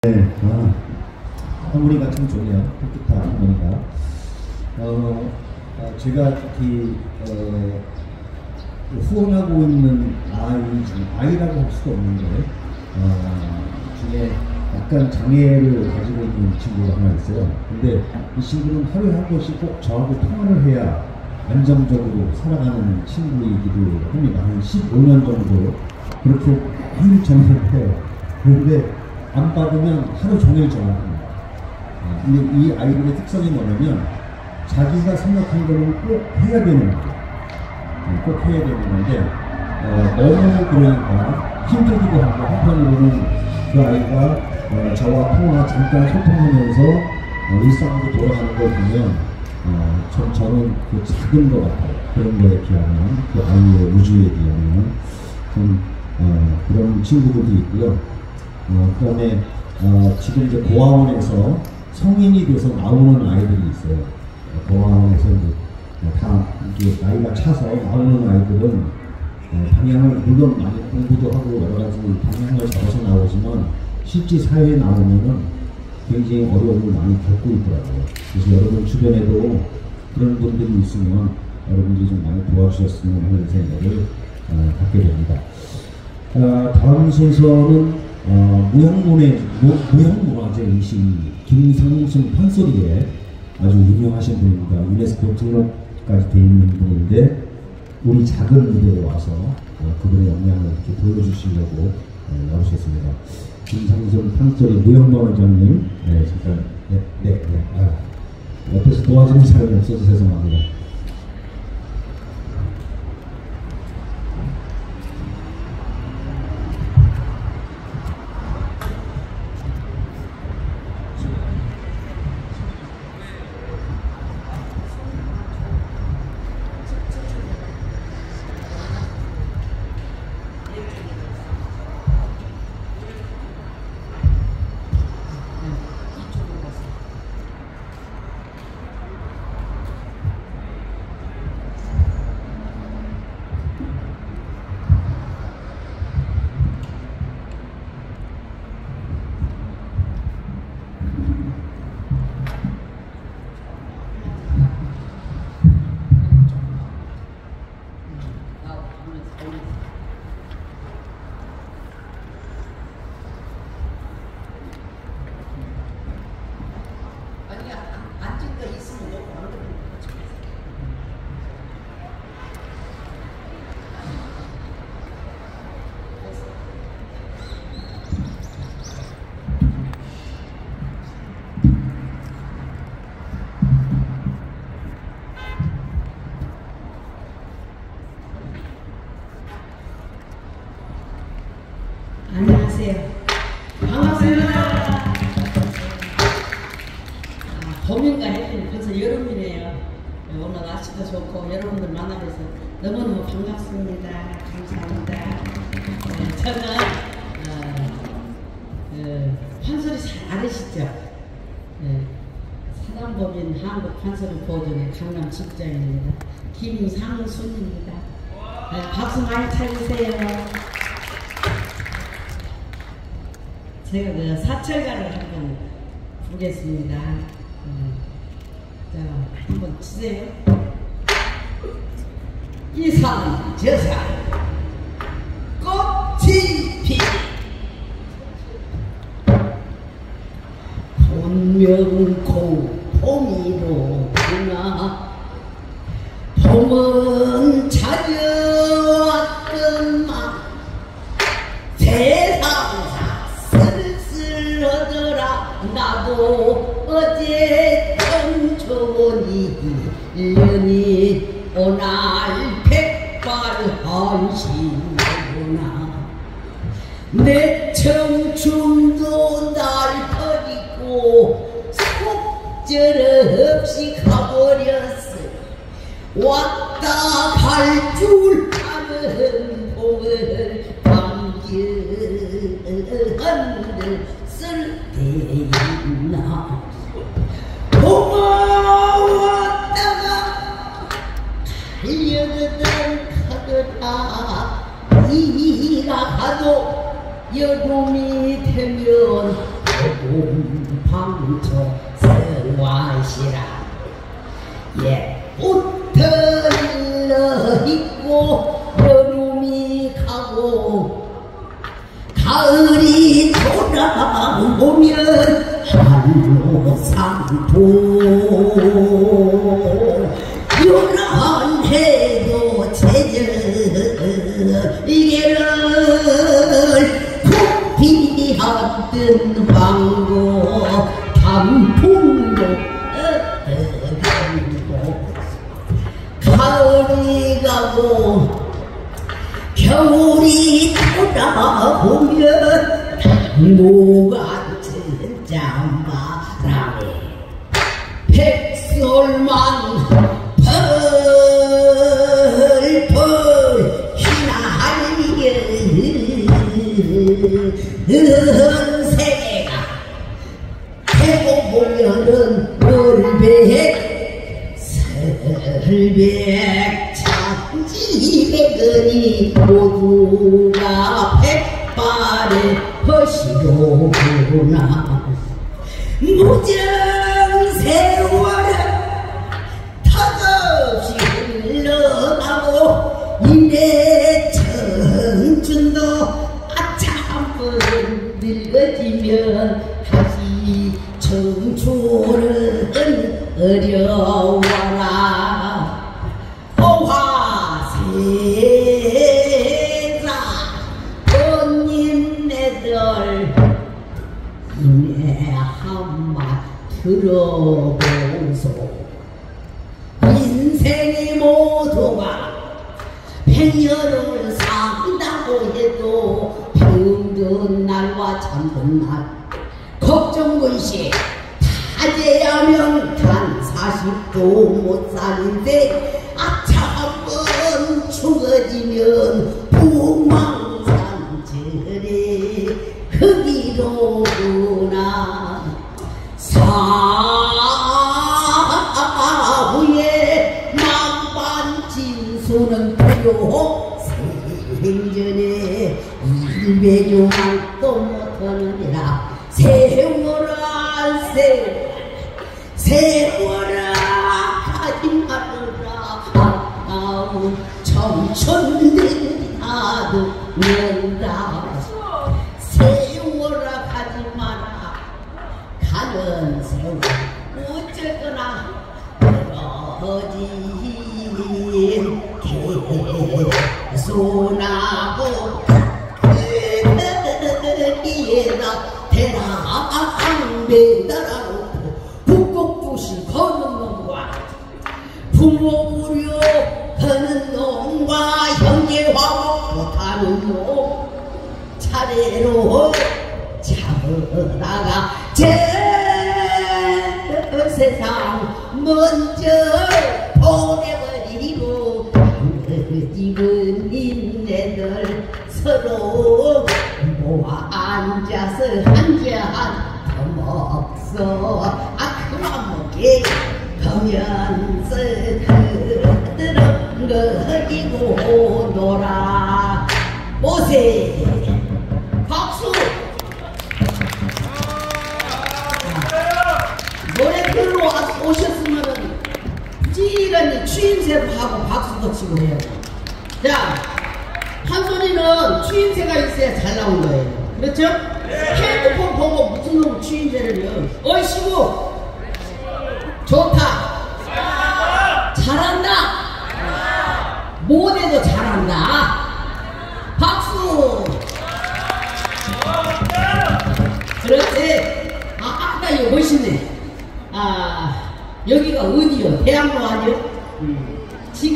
네, 하모니가 참 좋네요. 기타 하모니가. 제가 특히 후원하고 있는 아이라고 할 수도 없는데 중에 약간 장애를 가지고 있는 친구가 하나 있어요. 근데 이 친구는 하루에 한 번씩 꼭 저하고 통화를 해야 안정적으로 살아가는 친구이기도 합니다. 한 15년 정도 그렇게 매일 전화를 해요. 그런데 안 받으면 하루 종일 전화합니다. 근데 이 아이들의 특성이 뭐냐면 자기가 생각한 거는 꼭 해야 되는 거예요. 꼭 해야 되는 건데 너무 그러니까 힘들기도 하고 한편으로는 그 아이가 저와 잠깐 소통하면서 일상으로 돌아가는 걸 보면 저는 그 작은 것 같아요. 그런 거에 비하면 그 아이의 우주에 비하면 좀 그런 친구들도 있고요. 그 다음에 지금 이제 고아원에서 성인이 돼서 나오는 아이들이 있어요. 고아원에서 이제 다 이게 나이가 차서 나오는 아이들은 방향을 물론 많이 공부도 하고 여러 가지 방향을 잡아서 나오지만 실제 사회에 나오면은 굉장히 어려움을 많이 겪고 있더라고요. 그래서 여러분 주변에도 그런 분들이 있으면 여러분들이 좀 많이 도와주셨으면 하는 생각을 갖게 됩니다. 다음 순서는 무형문화재의식 김상순 판소리에 아주 유명하신 분입니다. 유네스코 등록까지 되어 있는 분인데 우리 작은 무대에 와서 그분의 역량을 이렇게 보여주시려고 나오셨습니다. 김상순 판소리 무형문화재님, 잠깐 옆에서 도와주는 사람이 없어서 죄송합니다. 안녕하세요. 반갑습니다. 봄인가 해도 벌써 여름이네요. 오늘 날씨도 좋고 여러분들 만나뵈서 너무너무 반갑습니다. 감사합니다. 저는 판소리 잘 알으시죠? 사단법인 한국판소리 보존의 강남 직장입니다. 김상순입니다. 박수 많이 쳐주세요. 제가 그 사철가를 한번 부르겠습니다. 자, 한번 치세요. 이산 저산 꽃이 피 본명공 봄이로구나. 봄은 찾아왔건만 나도 어제 청춘이 1년이 오날 백발한신이구나. 내 청춘도 날 버리고 속절없이 가버렸어. 왔다 갈 줄 아는 봄을 한들 쓸데있나. 고마웠다가 달려들던 가더라. 이가 가도 여름이 되면 방초 성화시라 옛부터 일러있고 여름이 가고 가을이 돌아오면 한로상도 요란해도 제절이게를 굽비하던 황고 단풍도 가을이 가고 겨울이 돌아오면 당도 같은 짬바람에 백설만 펄펄 휘날리는 세계가 되고 보면은 설백 천지백은이 모두가 백발의 허시로구나 무정 세월은 턱없이 흘러가고 이내 청춘도 아차 한번 늙어지면 다시 청춘은 어려워라 오화세자 본인네들 이내 한마 들어보소 인생의 모두가 백년을 산다고 해도 병든 날과 잠든 날 걱정근시 타제하면 단 40도 못 사는데 아차 한번 죽어지면 부망산절에 흙이로구나 사후에 만반진수는 필요 생전에 일배종한 또 못하느니라 세월아 세월아 가지 말아라 아까운 청춘들이 다 듣는다 세월아 가지 마라 가는 세월 어쨌거나 떨어진 개소나고 그에다 대랑 매달아놓고 북곡부시 거는 놈과 부모 우려 하는 놈과 형제화목 못하는 놈 차례로 잡으다가 제 세상 먼저 보내버리고 집은 인네들 서로 모아 앉아서 한잔 더 먹소 그만 먹게 가면서 그들은 거리고 놀아 보세 박수 노래 들으러 오셨으면은 찌간히 추임새도 하고 박수도 치고 해요. 자, 판소리는 추임새가 있어야 잘 나온 거예요. 그렇죠? 핸드폰 보고 무슨 놈 추임새를요. 어이씨고 좋다 잘한다 못해도 잘한다 박수 그렇지. 아까 이거 멋있네. 여기가 어디요? 대학로 아니요? 지금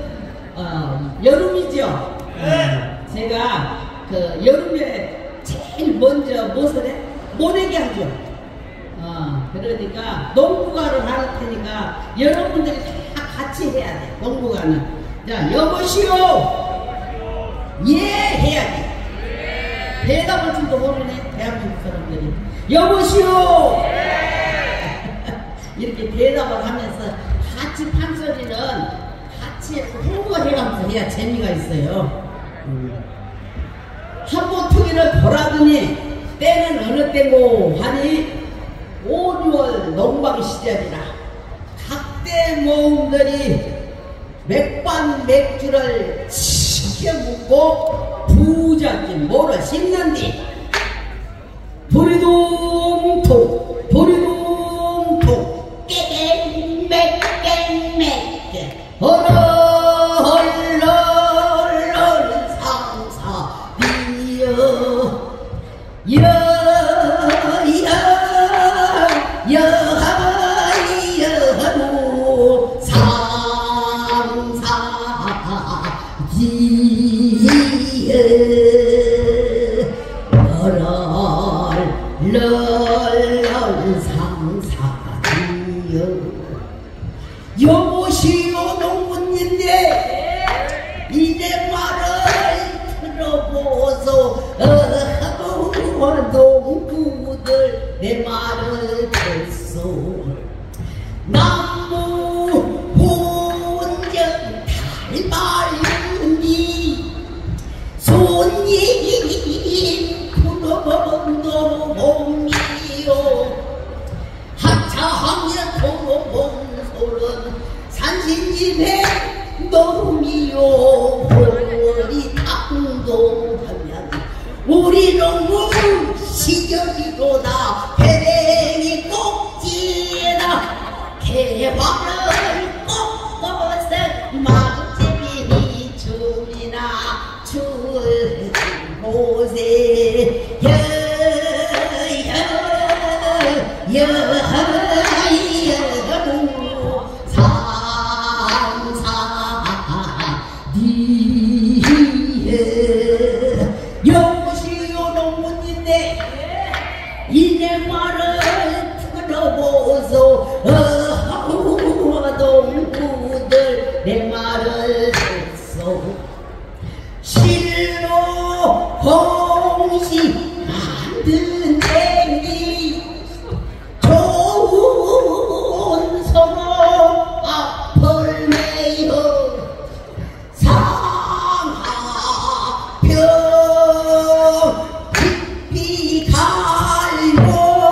여름이죠? 제가 그 여름에 제일 먼저 무엇을 해? 모내기 하죠. 그러니까 농부가를 할 테니까 여러분들이 다 같이 해야 돼. 농부가는. 자, 여보시오. 예 해야지. 대답을 줄도 모르네. 대한민국 사람들이. 여보시오. 이렇게 대답을 하면서 같이 판소리는 같이 홍보해가면서 해야 재미가 있어요. 한보투기를 보라더니 때는 어느 때고 하니 5, 6월 농방 시절이라 각대 모험들이 맥반 맥주를 치켜 묻고 부잣집 모를 씹는디 도리동통 도리동통 깨갱맥 깽맥 얼얼얼얼 상사 비여 여하여하루 상사 비여 얼얼얼 상사 비여 여보시오 농부님네 이내 말을 들어보소 농부들 내 말을 듣소 나무 혼전 달발니 손님 부러먹노 봄이요 하차하면 도로봉소는 산신집에 노름이요 홀월이 탁동하면 우리 농부 시절이로다 배랭이 꼭지나 개화를 꺾어서 마구집이 춤이나 출 곳에 여하여하여하루 상사 니에 여보시오 농부님네 이내 말을 들어보소 농부들 내 말을 듣소 실로 홍시 만든 댕기 좋은 성어 앞을 내어 상하병 깊이 갈고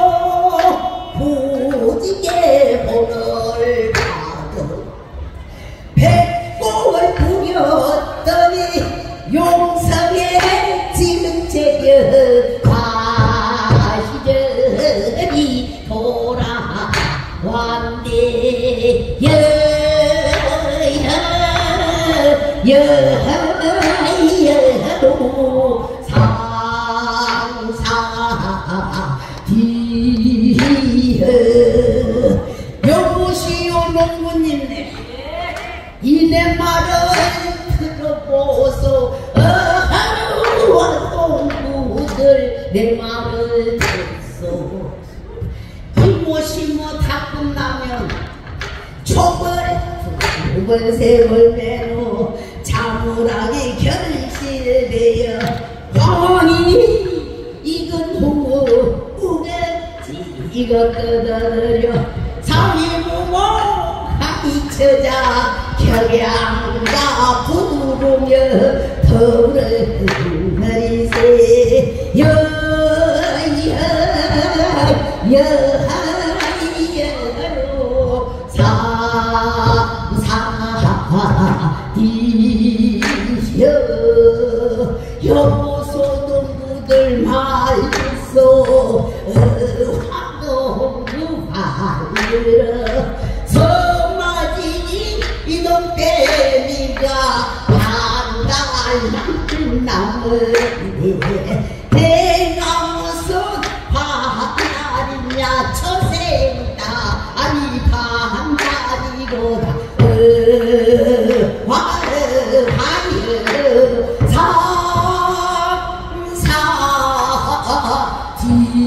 부지게 본을 받아 백골 부렸더니 용성에 지은 제여 다시저리 돌아왔네 여하여하로 상사 뒤에 여보시오 농부님네 이내 말을 들어보소 농부들 내 말을 듣소 이못이 다 끝나면 촉을 두번 세월 매로 자물하게 결실되어 아니 이건 후우겠지 이거 뜯어내려 상이무모 하이처자 격양가 부르며 더를 내리세 여하여하로 상사 뒤여 여보소 농부들 말소 황동부 하늘어 서마지니 이놈 때미가 반달 나무네 대나무선 반달이냐 처생다 아니 반달이로다 화여 상사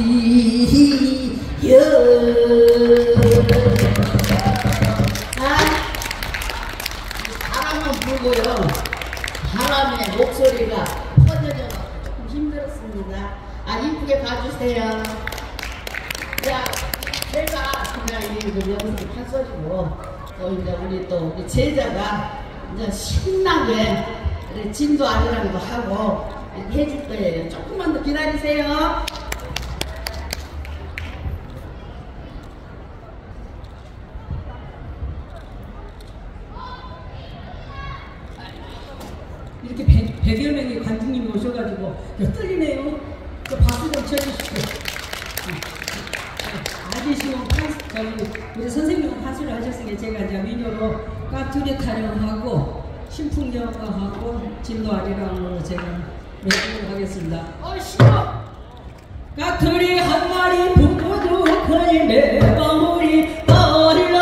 뒤여 바람은 불고요 바람에 목소리가 터져서 조금 힘들었습니다. 이쁘게 봐주세요. 자, 제가 그냥 이 연습 한 소리고 또 이제 우리 제자가 이제 신나게 진도 아리랑도 하고 해줄 거예요. 조금만 더 기다리세요. 100여 명의 관중님이 오셔가지고 떨리네요. 그 박수 좀 쳐주시고. 아주 쉬운 우리 선생님은 판수를 하셨으니 제가 이제 민요로 까투리 타령하고 신풍경하고 진도 아리랑으로 제가 외치도록 하겠습니다. 싫어! 까투리 한 마리 붙어도 거의 매방울이 떨려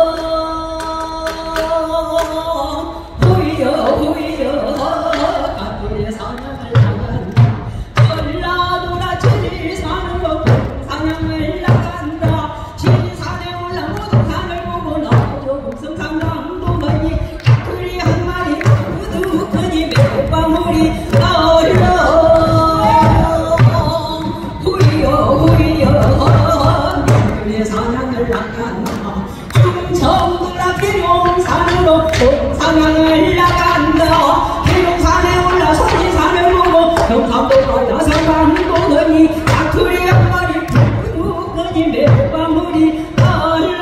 후이여 후이여 까투리 사냥을 나간다 전라도나 지리산으로 사냥을 나간다 지리산에 올라 모동산을 보고 나도 목성상강도 거니 까투리 한 마리 붙어도 거의 매방울이 떨려 사냥을 나간다 충청도나 계룡산으로 사냥을 나간다 계룡산에 올라 소리산을 보고 경상도가 야성강도 거니 까투리 한 마리 푸르거니 매방울이 떨러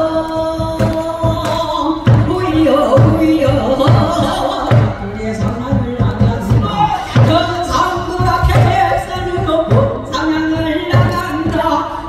후이여 후이여 까투리 사냥을 나간다 경상도나 계획산으로 사냥을 나간다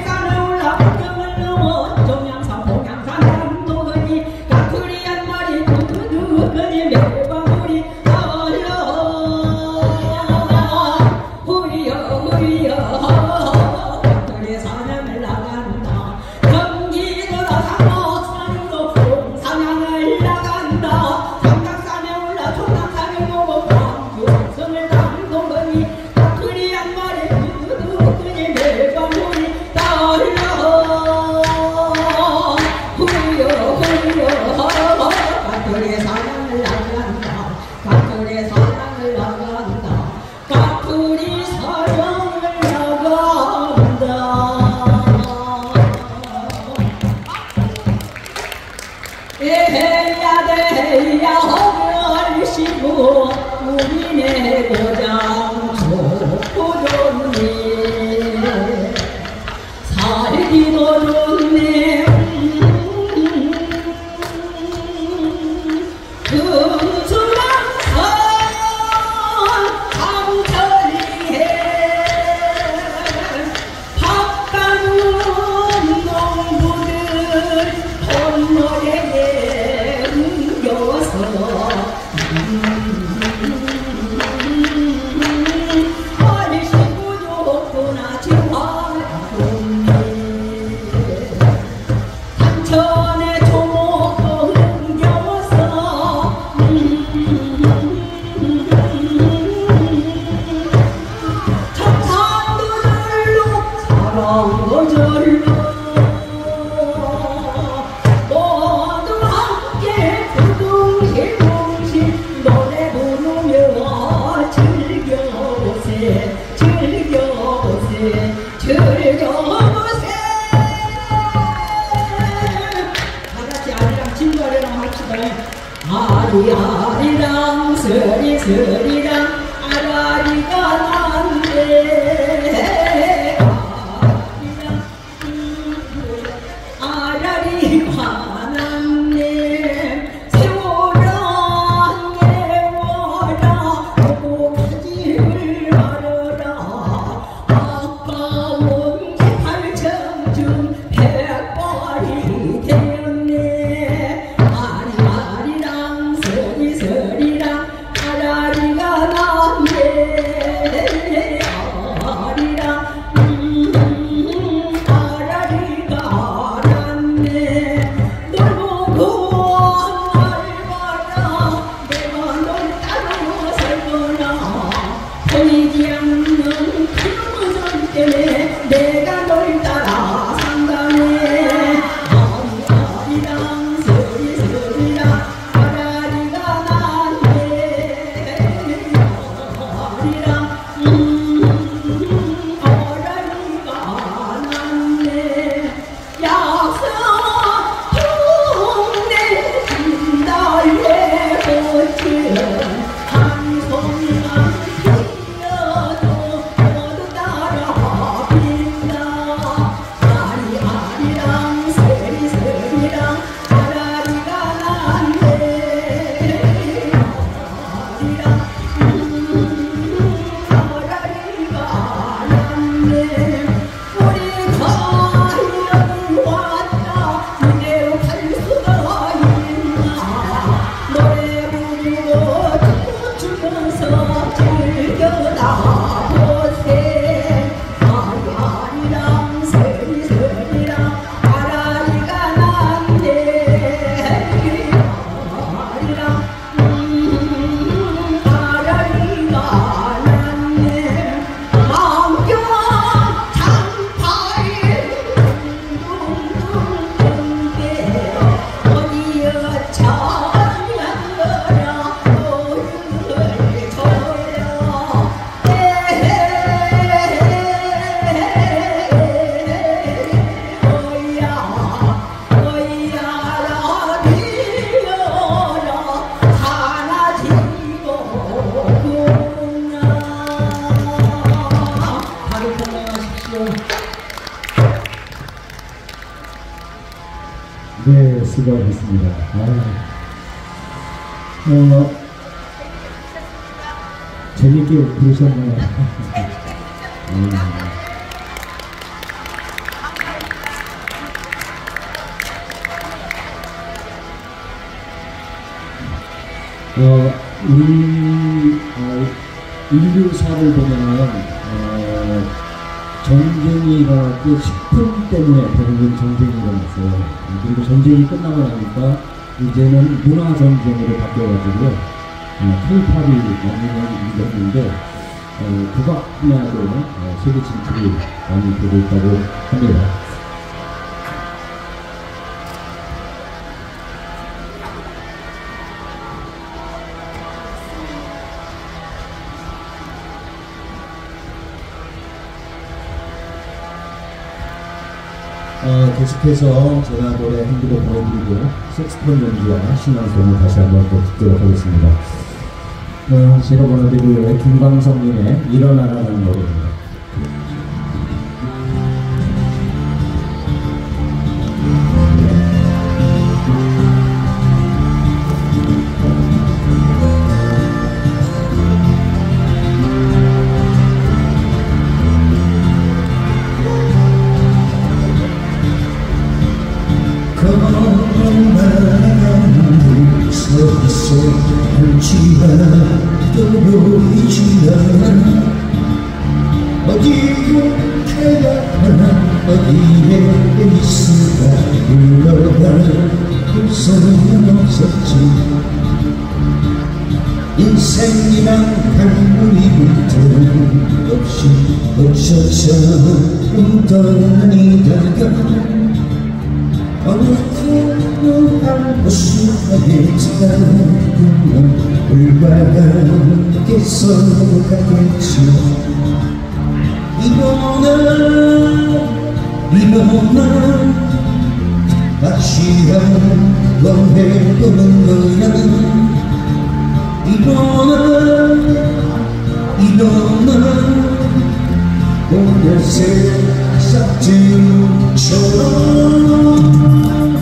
우리네 고장 좋고 좋네 살기도 좋네 금수랑산 강철리에 바깥 농부들 콧노래에 옮겨서 아리아리랑 서리서리랑 아라리가 난데 아라리가 났네 세워라 예워라 고기를 말어라 아까운 8천중 백발이 되었네 아리아리랑 서리서리랑 아라리가 났네 네, 수고하셨습니다. 재밌게 부르셨네요. 우리 인류사를 보면은 전쟁이 일어날 때 식품 때문에 대부분 전쟁이 일어났어요. 그리고 전쟁이 끝나고 나니까 이제는 문화전쟁으로 바뀌어가지고요. K-팝이 많이 일어났는데 국악 분야도 세계 진출이 많이 되고 있다고 합니다. 계속해서 제가 노래 한 곡을 보내드리고 색스폰 연주와 신앙송을 다시 한번 또 듣도록 하겠습니다. 제가 보내드릴 노래 김광석님의 일어나라는 노래입니다. 또 보이지 않아 어디로 가야 하나 어디에 있을까 불러봐도 소용없었지 인생이란 강물이 들 없이 어처처럼 떠다니다가 어느 푸른 곳을 하겠다는 물과 함께서 가겠지 일어나 다시 한번 해보는 거야 일어나 오늘 새싹들처럼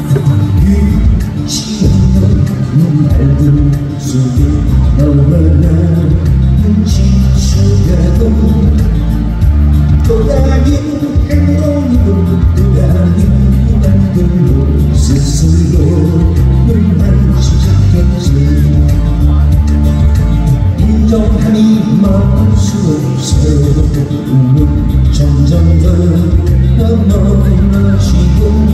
유치 않는 날들 속에 너와 나는 지쳐가고 또 다른 행동으로 또 다른 만들고 스스로 늘 시작했지 인정함이 마음속으로 새로운 점점 더 넘어지고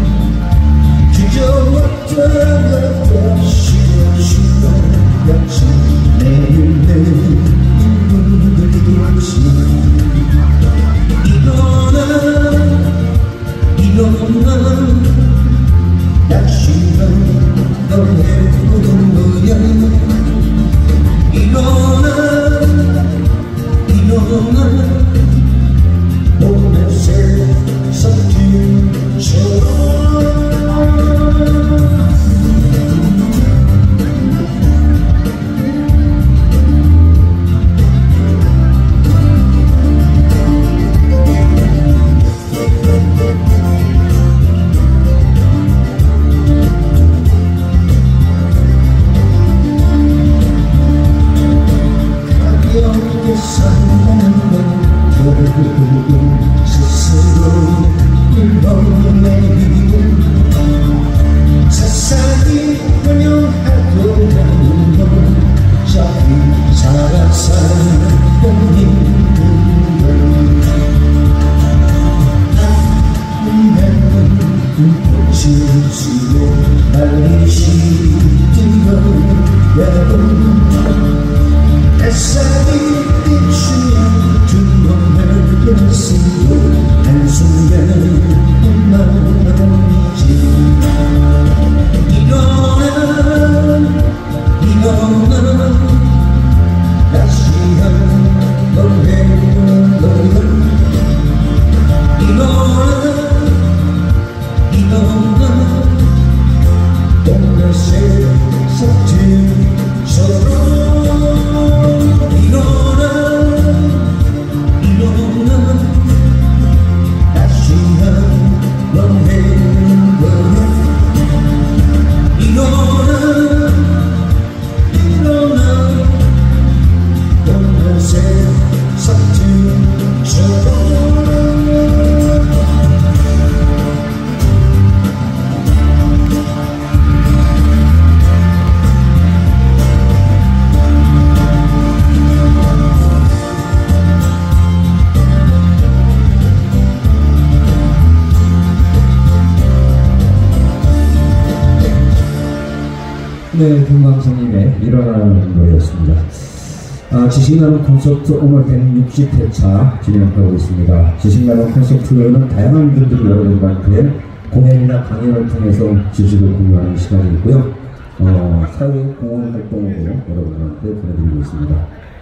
주저왔다가 다시 약속 내일 흔들리겠지 일어나 다시 한번 해보는 거야 일어나 오늘 새싹들처럼 스스로 일어내리고 세상이 환영하고 건 자기 살아서 힘든 건 꽃을 지고 빨리 시들어야고 햇살이 비추면 두 번을 쓰고 한순간 마음이지 일어나 다시 한번 해보는 거야 일어나 오늘 새싹들처럼 일어나 다시 네, 금강선님의 일어나는 노래였습니다. 지식나눔 콘서트 오늘 160회차 진행하고 있습니다. 지식나눔 콘서트는 다양한 분들이 여러분들한테 공연이나 강연을 통해서 지식을 공유하는 시간이 있고요. 사회 공헌 활동으로 여러분들한테 보내드리고 있습니다.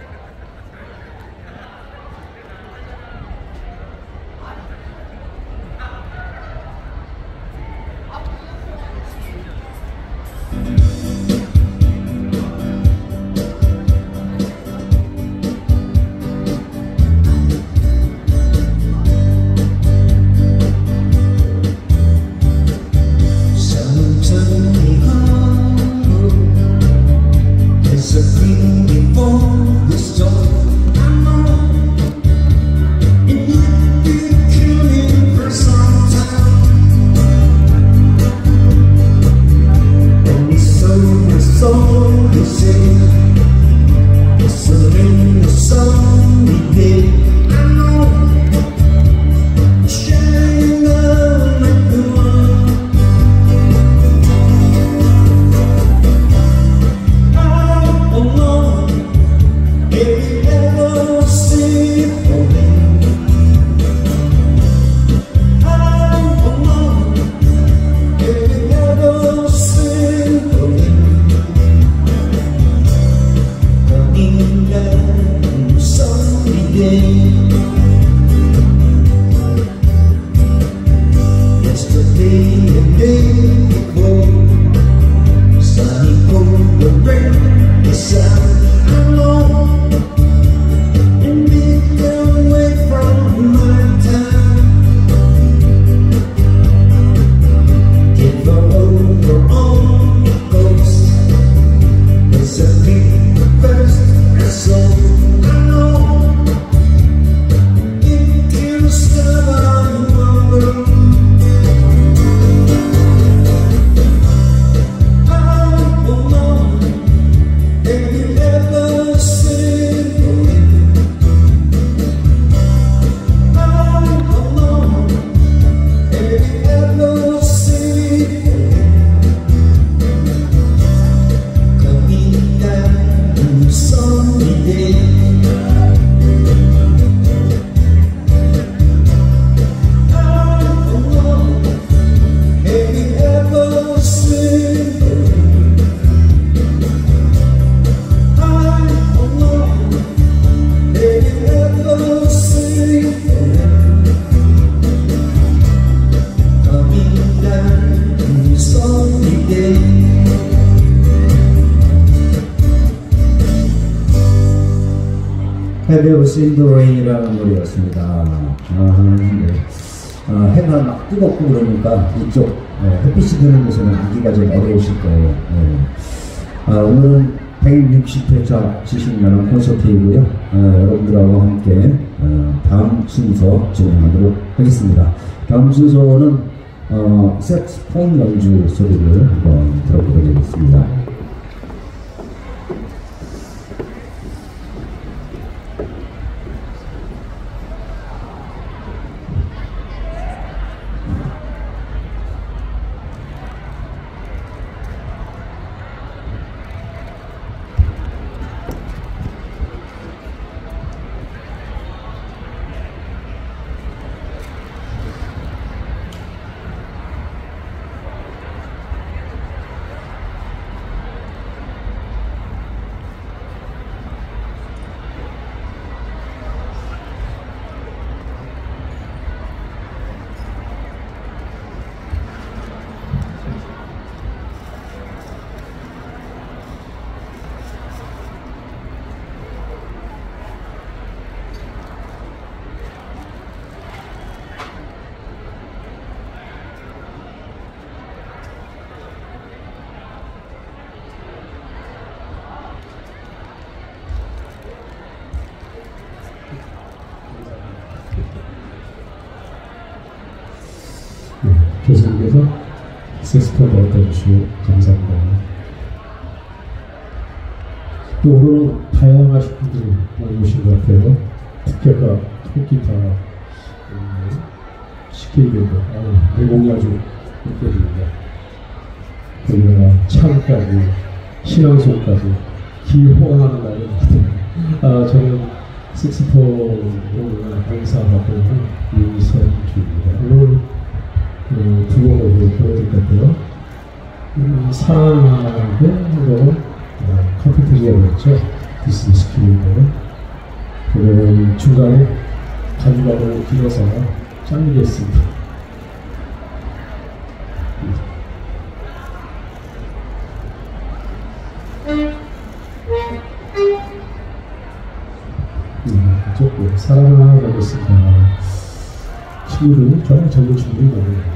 Have you seen the rain이라는 노래였습니다. 네. 해가 막 뜨겁고 그러니까 이쪽 햇빛이 드는 곳에는 하기가 좀 어려우실 거예요. 네. 오늘은 160회차 지식나눔 콘서트이고요. 여러분들하고 함께 다음 순서 진행하도록 하겠습니다. 다음 순서는 색스폰 연주 소리를 한번 들어보도록 하겠습니다. 교수님께서 색스폰 넣어주시고 감사합니다. 또 오늘은 다양하신 분들이 많이 오신 것 같아요. 특별가, 통기타, 식기교도, 내공이 아주 느껴집니다. 거기다가 창까지 신앙송까지 기호하는 날인 것 같아요. 저는 색소폰으로 강사하고 있는 윤선주입니다. 오늘 두 곡을 보여줄 건데요. 사랑하게 한 곡은 컴퓨터지가 그랬죠. 디스스키인데 그는 중간에 간격을 길어서 잘리겠습니다. 좋고 사랑하고 있습니다. 친구들 정말 젊은 친구들이 많아요.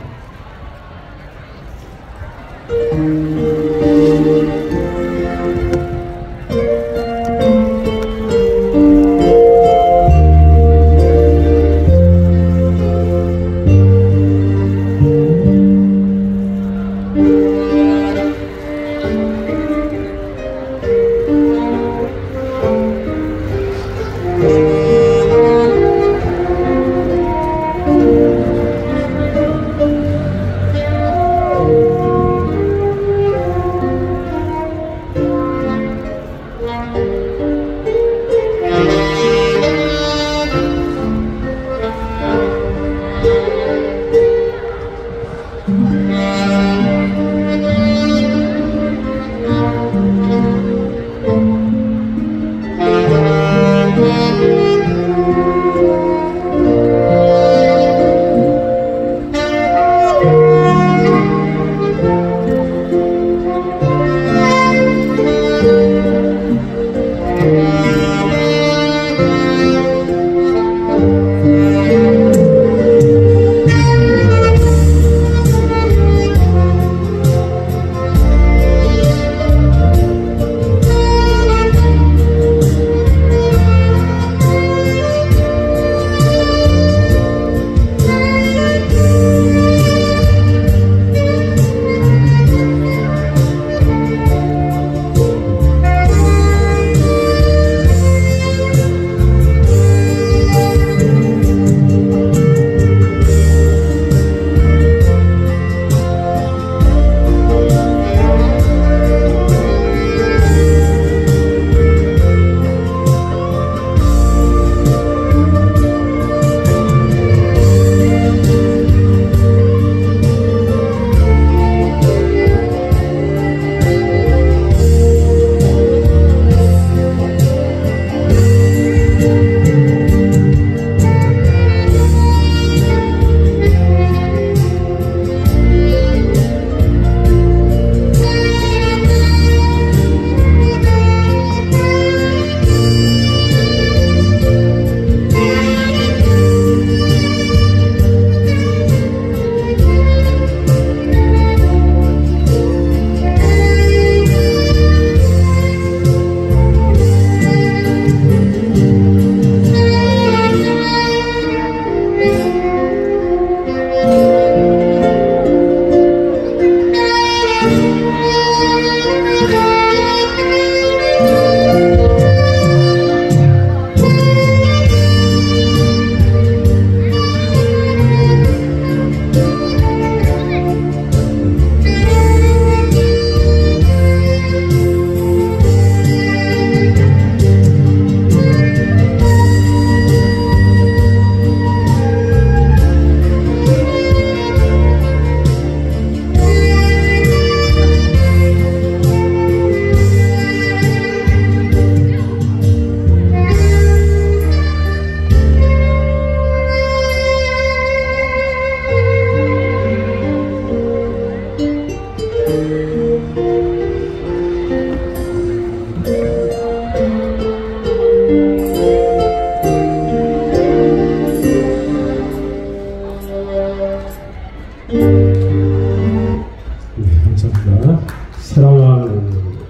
감사합니다. 사랑하는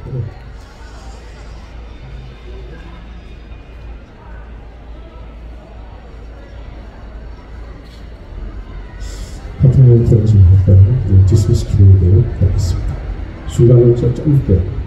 파트너를 들어주면 할까요? 디스미스키를 대로 가겠습니다. 중간을 좀 짧게.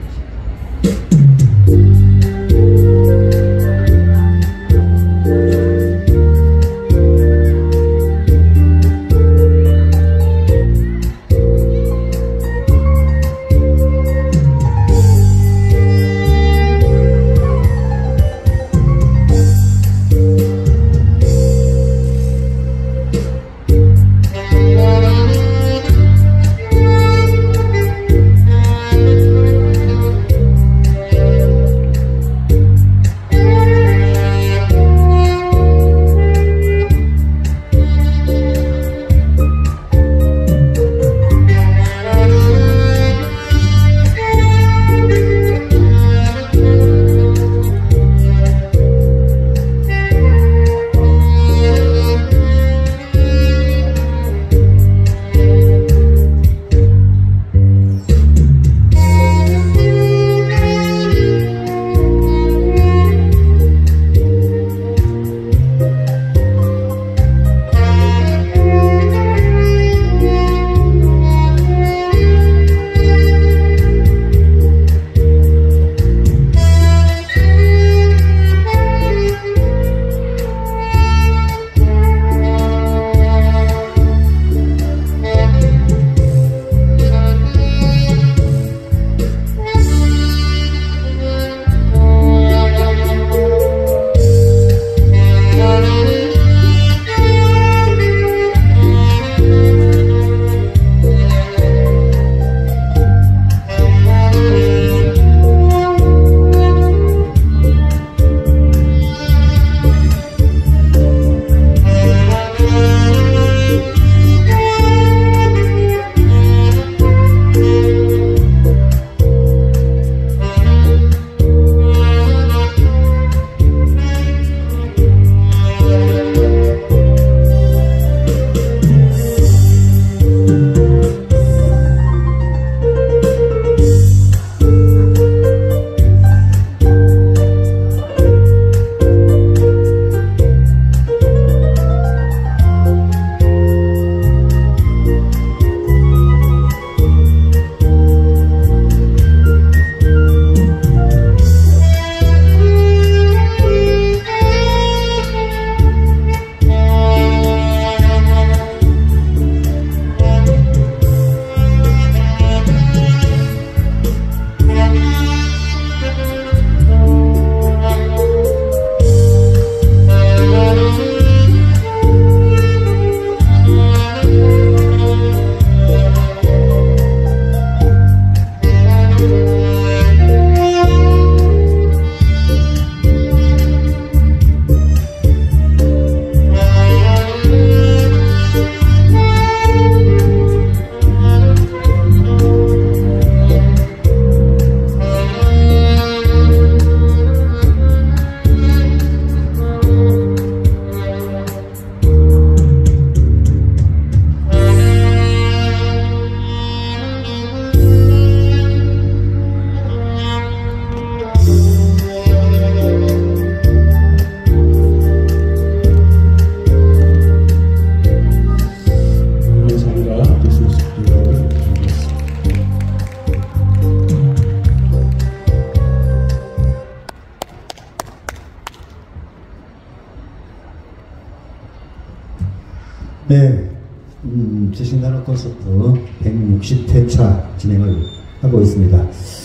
제신단어 콘서트 160회차 진행을 하고 있습니다.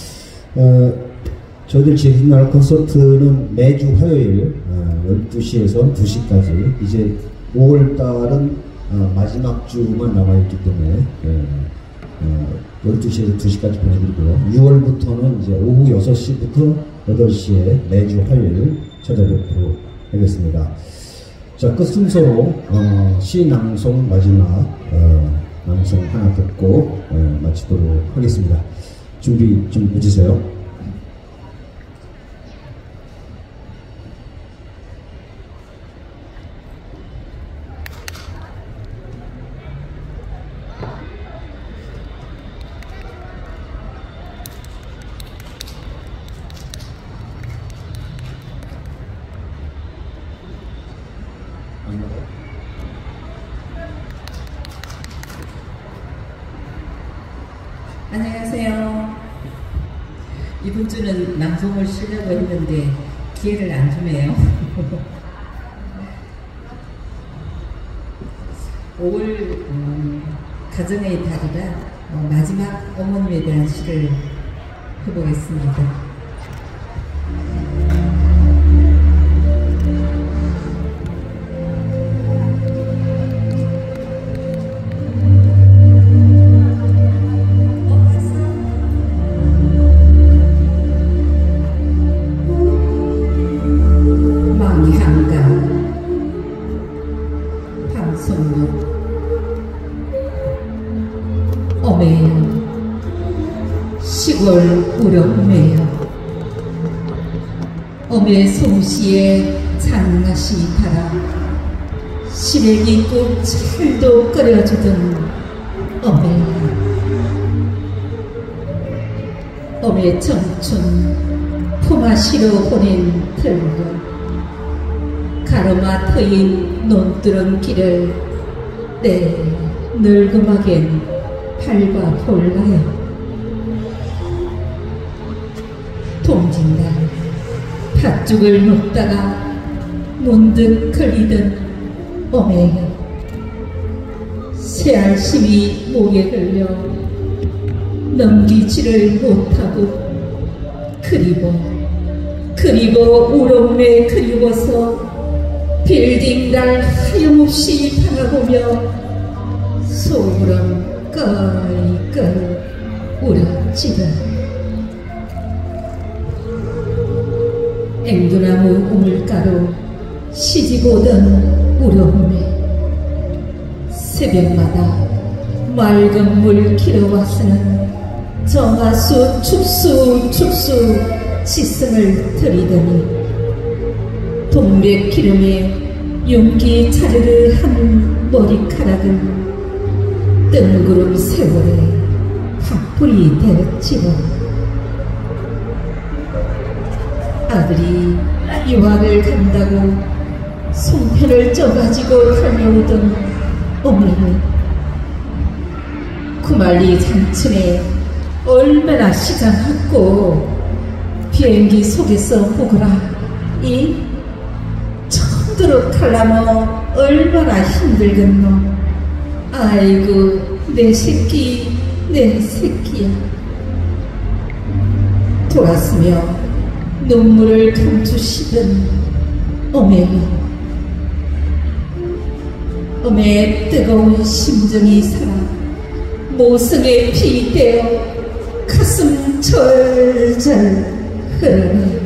저희들 제신단어 콘서트는 매주 화요일 12시에서 2시까지, 이제 5월달은 마지막 주만 남아있기 때문에 12시에서 2시까지 보내드리고요. 6월부터는 이제 오후 6시부터 8시에 매주 화요일 찾아뵙도록 하겠습니다. 자, 끝 순서로 시 낭송 마지막 낭송 하나 듣고 마치도록 하겠습니다. 준비 좀 해주세요. 안녕하세요. 이번 주는 낭송을 쉬려고 했는데 기회를 안 주네요. 5월 가정의 달이라 마지막 어머님에 대한 시를 해보겠습니다. 어메여, 시골 우렁매여, 어메 솜씨에 장맛이 달아 시래기 국 찰도 끓여주던 어메여, 어메 청춘 품앗이로 보낸 들고 가로마 트인 논두렁 길을 내 늙음하겐 밟아 볼라요. 동짓날 팥죽을 먹다가 문득 걸리던 어메여, 새알심이 목에 걸려 넘기지를 못하고 그리고 우렁매 그리워서 빌딩날 하염없이 바라보며 속으로 껄껄 울었지라. 앵두나무 우물가로 시집오던 우렁매, 새벽마다 맑은 물 길어와서는 정화수 축수 지승을 들이더니 동백 기름에 윤기 차르르 한 머리카락을 뜬구름 세월에 팥불이 되었지요. 아들이 유학을 간다고 송편을 쪄가지고 달려오던 어머니는 구말리 장춘에 얼마나 시장했고 비행기 속에서 보거라 이 처음으로 갈라면 얼마나 힘들겠노. 아이고 내 새끼야. 돌았으며 눈물을 감추시던 어메의 뜨거운 심정이 살아 모성에 피대어 가슴 절절 흐르네.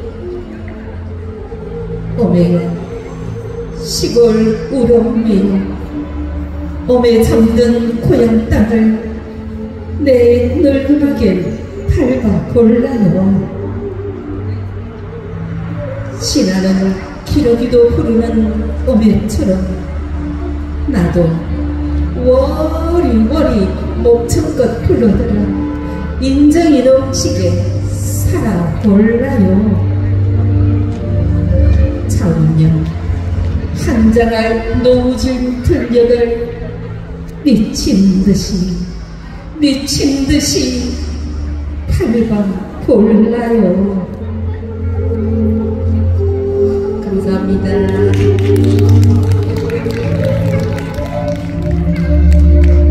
어메여, 시골 우렁매여, 몸에 잠든 고향 땅을 내 늙음하게 밟아 볼라요. 신하는 기러기도 부르는 어메처럼 나도 워리워리 목청껏 불러들어 인정이 넘치게 살아볼라요. 자운령 한장할 노진 들녘을 미친 듯이 밟아 볼라요. 감사합니다.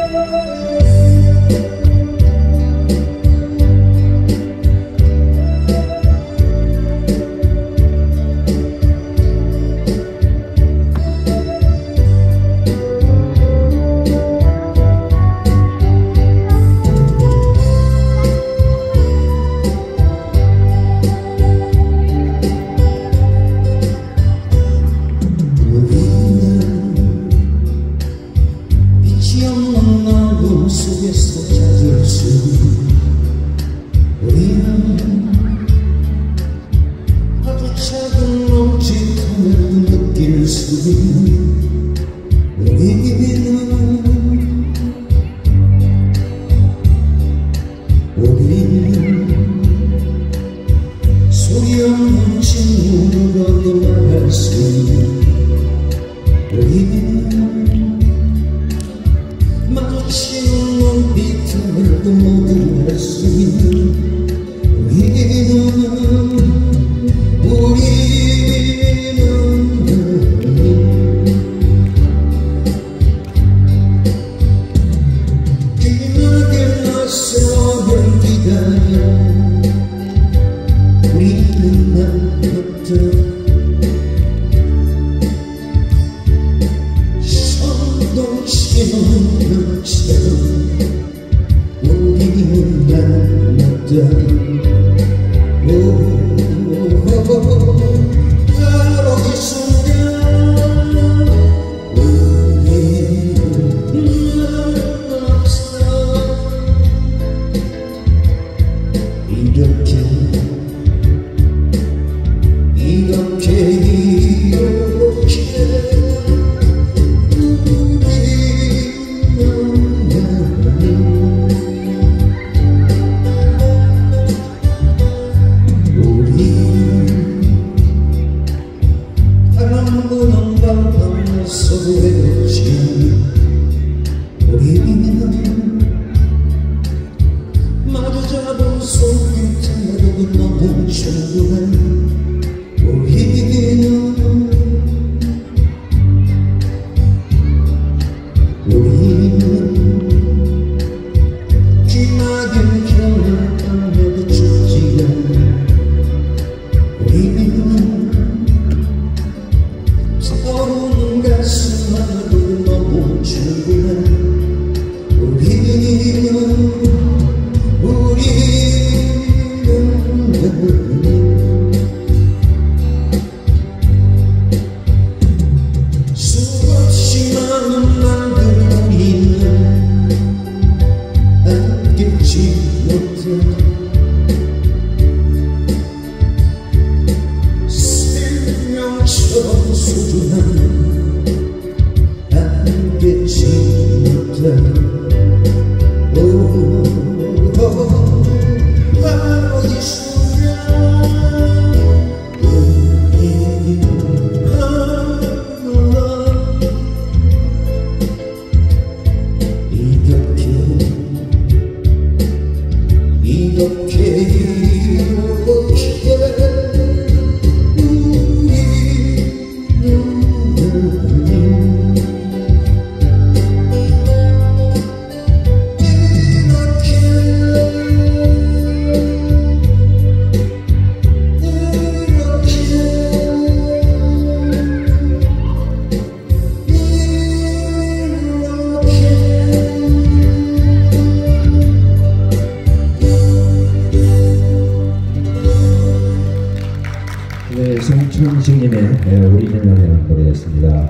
송천식님의 우리는 노래였습니다.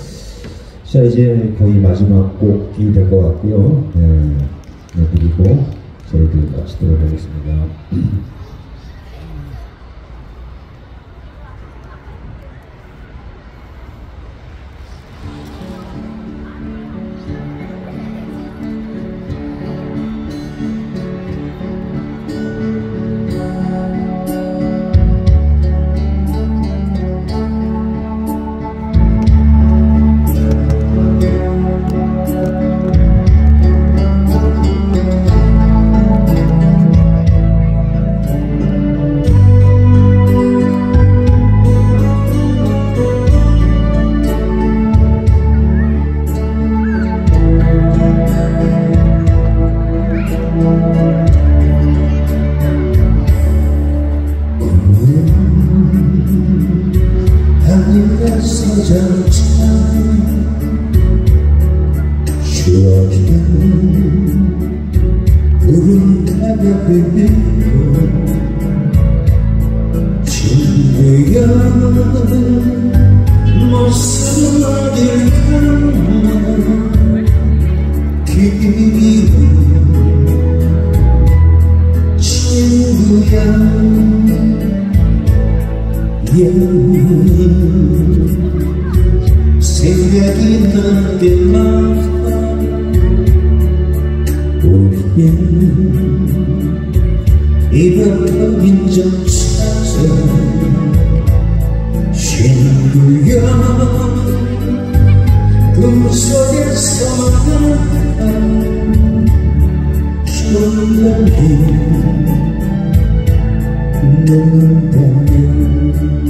자, 이제 거의 마지막 곡이 될 것 같고요. 그리고 저희들 마치도록 하겠습니다. 푸른 바다 그리고 친구야 모습은 어딜 가나 길이고 친구야 생각이 날 때마다 우리는 잃어버린 적 찾아 친구야 꿈속에서만 졸라리 눈다면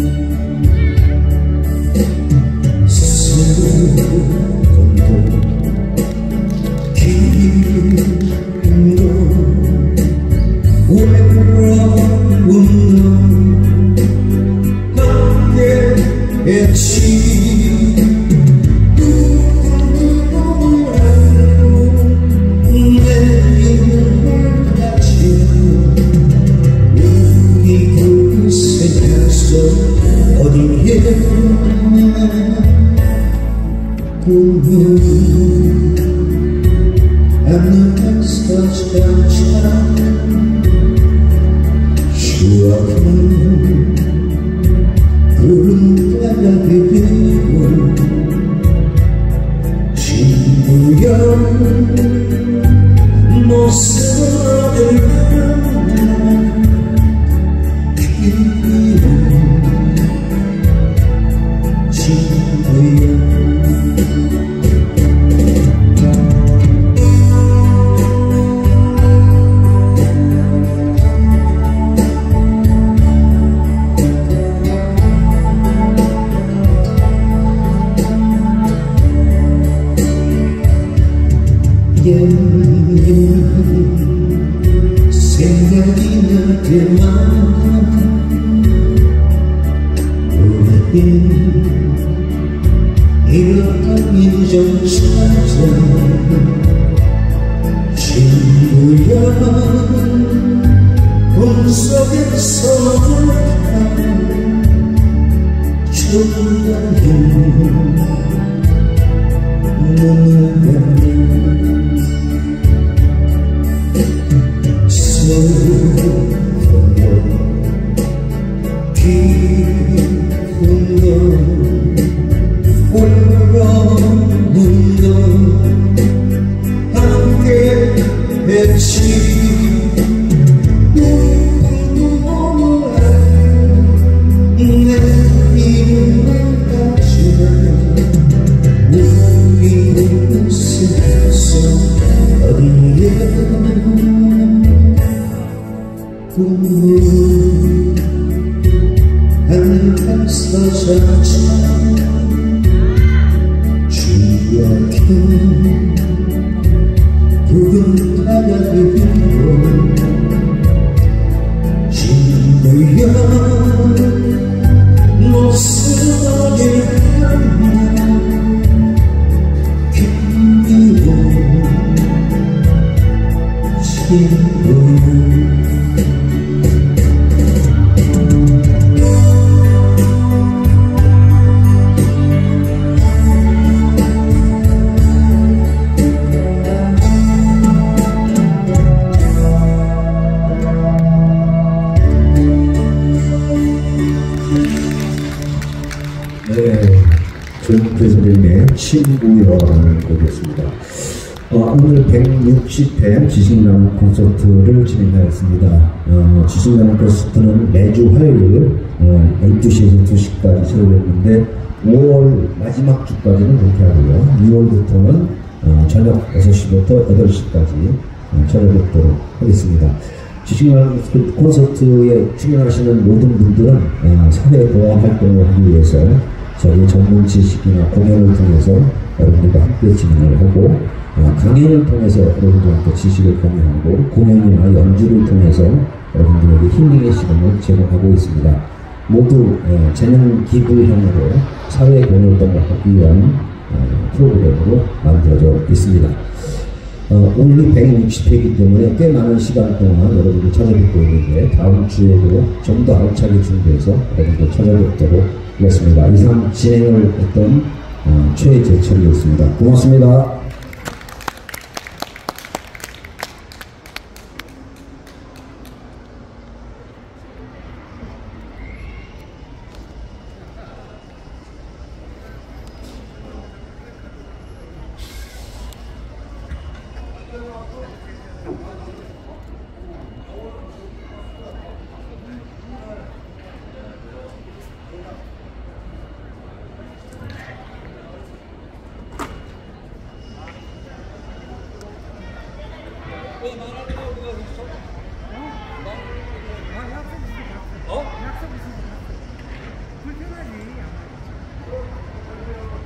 안녕에서 잠잠 추억은 푸른 바다 그리고 친구야 모습은 어딜 가나 길이고 친구야 생각이 날 때마다 오래된 잃어버린 적 찾아 친구야 꿈속에서 졸라린 눈을 감는 하늘에서 잠잠 추억은 붉은 바다 그리고 친구야 모습은 어딜 가나 길이고 친구야 조용필 친구여라는 곡이었습니다. 오늘 160회 지식나눔 콘서트를 진행하였습니다. 지식나눔 콘서트는 매주 화요일 12시에서 2시까지 진행했는데 5월 마지막 주까지는 그렇게 하고요. 6월부터는 저녁 6시부터 8시까지 촬영하도록 하겠습니다. 지식나눔 콘서트에 출연하시는 모든 분들은 사회보호 활동을 하기 위해서 저희 전문 지식이나 공연을 통해서 여러분들과 함께 진행을 하고 강연을 통해서 여러분들한테 지식을 공유하고 공연이나 연주를 통해서 여러분들에게 힐링의 시간을 제공하고 있습니다. 모두 재능 기부형으로 사회 공헌을 하기 위한 프로그램으로 만들어져 있습니다. 오늘이 160회이기 때문에 꽤 많은 시간 동안 여러분들 찾아뵙고 있는데 다음 주에도 좀 더 알차게 준비해서 여러분들 찾아뵙도록 하겠습니다. 이상 진행을 했던 최재철이었습니다. 고맙습니다. 불편하지.